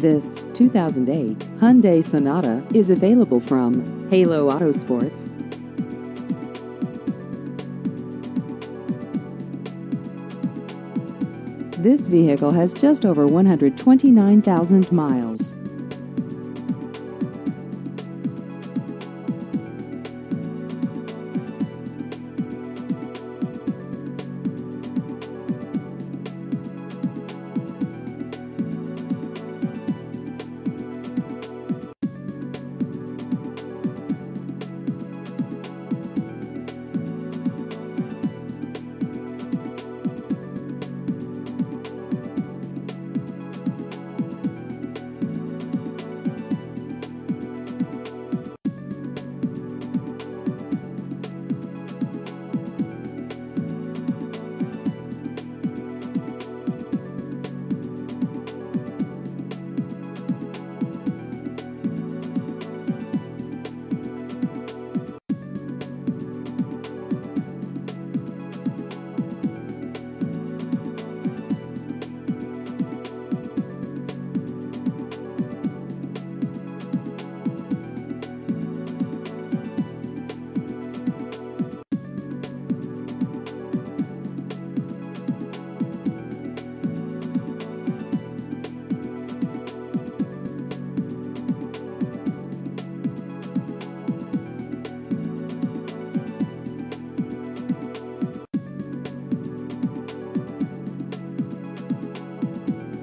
This 2008 Hyundai Sonata is available from Halo Autosports. This vehicle has just over 129,000 miles.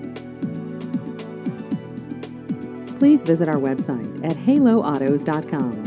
Please visit our website at haloautos.com.